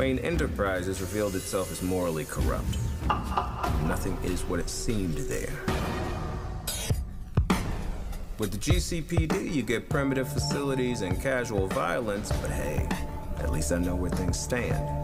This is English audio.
Wayne Enterprises revealed itself as morally corrupt. Nothing is what it seemed there. With the GCPD, you get primitive facilities and casual violence, but hey, at least I know where things stand.